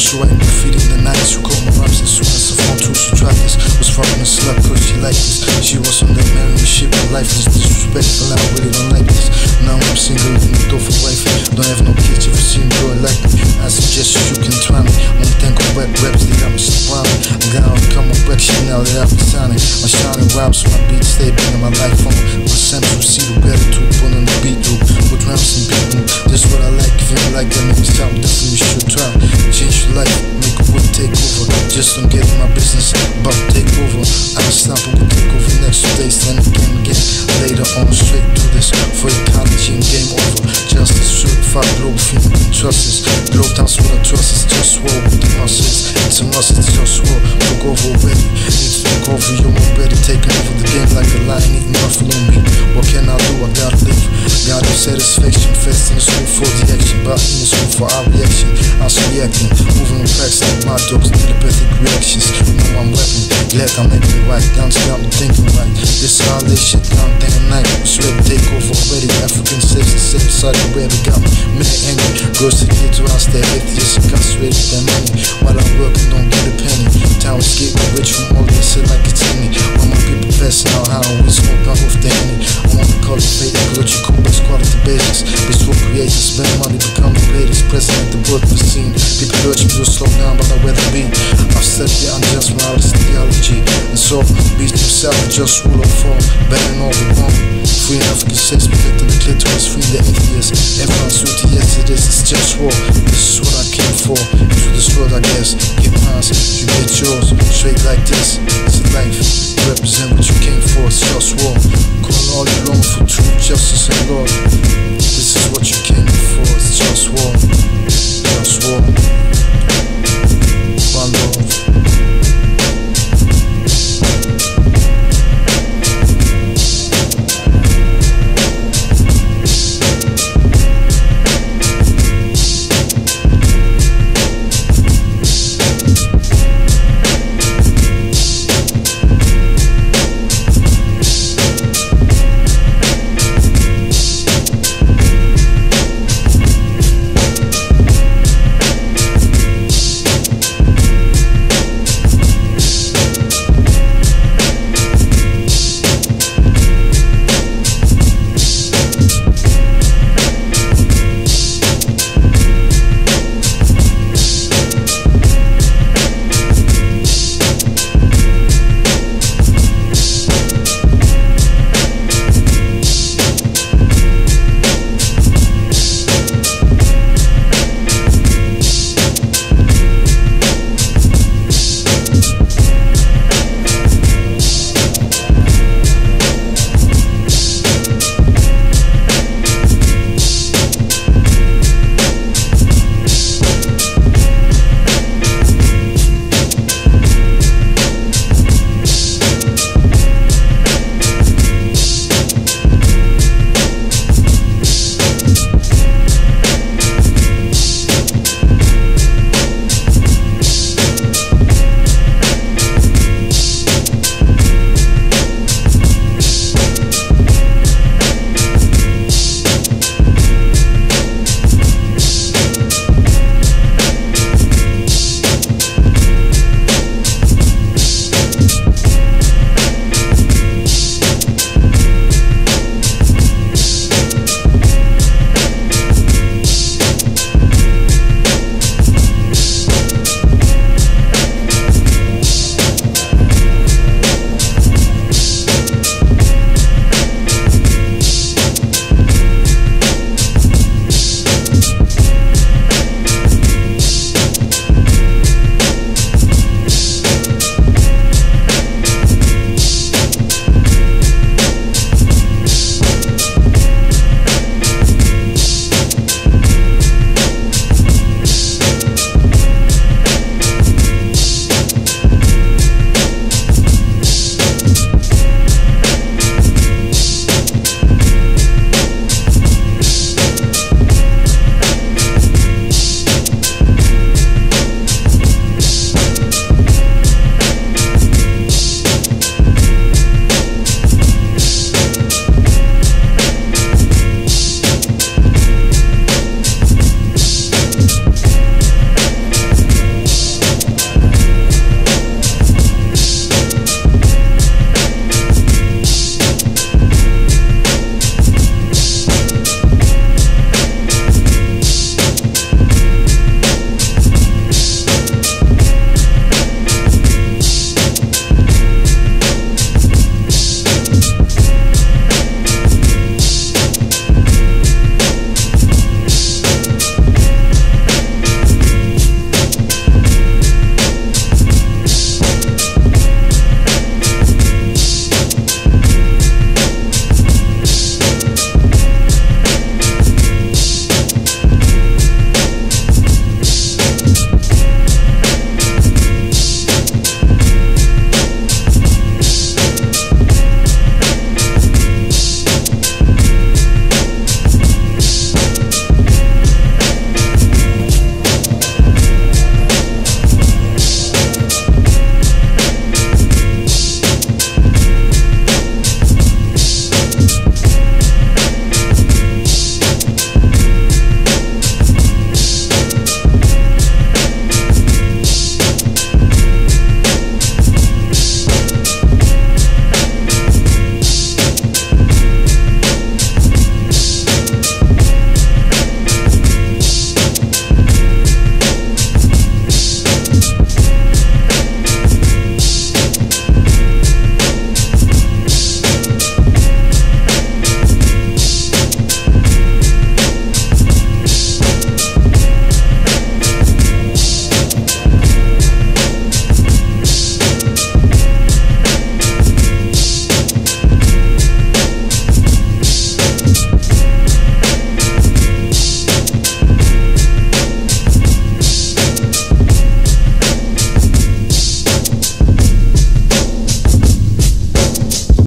also writing graffiti in the 90s. Who caught my raps as soon as the phone too. She tried this, was fucking a slut cause she liked this. She was on that marrying me shit, my life is disrespectful, I really don't like this. Now I'm single, looking the door for wife. Don't have no kids, if you see me girl like me, I suggest you can try me. Only think of whack raps, they got me surrounded. I gotta become a wreck shit now that I've been signing. My shining rhymes, my beats stay bringing my life on. My central see the gratitude, pulling the beat through. With rhymes and beat through, this what I like. If you ain't like that, make me stop, definitely you should try. Change your life, make a wood take over. Just don't get in my business, about to take over. I can stop and we'll take over next day, stand again. Later on, straight to this, for ecology and game over. Justice, certified Globalfirm, trust this. Globetown's what I trust is JustWar with the muscles. It's a must, it's JustWar. Look over already, need to look over you already. Taking over the game like a lion eating buffalo meat. What can I do? I gotta live. Got no satisfaction, fast in the school for the action, but in the school for our reaction. I'm reacting, moving the cracks like my dogs, telepathic reactions. You know I'm rapping, glad I'm making it right. Down to got me thinking right. This all this shit down day and night. I'm straight to take over already. African slaves and safe side of where they got me. Many angry girls that get to us, they're atheists, incarcerated their money. While I'm working, don't get a penny. Town is getting rich from all this shit like it's any. When my people passing out how we smoke out with the henny. I want to cultivate ecological best quality basis. Best for creators, spend money, become the greatest. Present at the birth of the scene. People urge me to slow down, but I rather be. I've said the unjust moralist theology. And so, beast himself, just rule of form. Banning all the wrong. Free African sex, protecting the clitoris, free the atheists. Everyone's duty, yes it is, it's just war. This is what I came for. Through this world, I guess. Get mine, you get yours. Straight like this, it's a life. Represent what you came for, it's just war. Call all you long for truth, justice, and love. This is what you came for, it's just war. Just war.